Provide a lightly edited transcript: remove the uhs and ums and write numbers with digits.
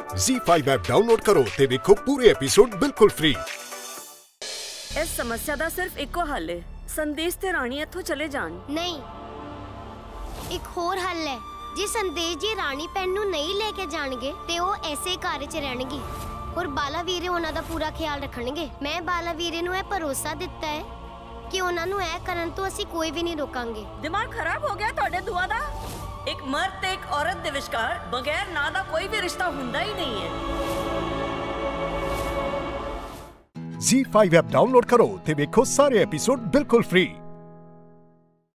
ZEE5 app download करो ते देखो पूरे एपिसोड बिल्कुल फ्री। इस समस्या ਦਾ ਸਿਰਫ ਇੱਕੋ ਹੱਲ ਹੈ, ਸੰਦੇਸ਼ ਤੇ ਰਾਣੀ ਇੱਥੋਂ ਚਲੇ ਜਾਣ। ਨਹੀਂ, ਇੱਕ ਹੋਰ ਹੱਲ ਹੈ। ਜੇ ਸੰਦੇਸ਼ ਜੀ ਰਾਣੀ ਪੈਨ ਨੂੰ ਨਹੀਂ ਲੈ ਕੇ ਜਾਣਗੇ ਤੇ ਉਹ ਐਸੇ ਘਰ 'ਚ ਰਹਿਣਗੇ ਔਰ ਬਾਲਾ ਵੀਰੇ ਉਹਨਾਂ ਦਾ ਪੂਰਾ ਖਿਆਲ ਰੱਖਣਗੇ। ਮੈਂ ਬਾਲਾ ਵੀਰੇ ਨੂੰ ਇਹ ਭਰੋਸਾ ਦਿੱਤਾ ਹੈ ਕਿ ਉਹਨਾਂ ਨੂੰ ਇਹ ਕਰਨ ਤੋਂ ਅਸੀਂ ਕੋਈ ਵੀ ਨਹੀਂ ਰੋਕਾਂਗੇ। ਦਿਮਾਗ ਖਰਾਬ ਹੋ ਗਿਆ ਤੁਹਾਡੇ ਦੋਵਾਂ ਦਾ। ਇੱਕ ਮਰਦ ਤੇ ਇੱਕ ਔਰਤ ਦੇ ਵਿਚਕਾਰ ਬਗੈਰ ਨਾਂ ਦਾ ਕੋਈ ਵੀ ਰਿਸ਼ਤਾ ਹੁੰਦਾ ਹੀ ਨਹੀਂ ਹੈ। ZEE5 ऐप डाउनलोड करो ते देखो सारे एपिसोड बिल्कुल फ्री।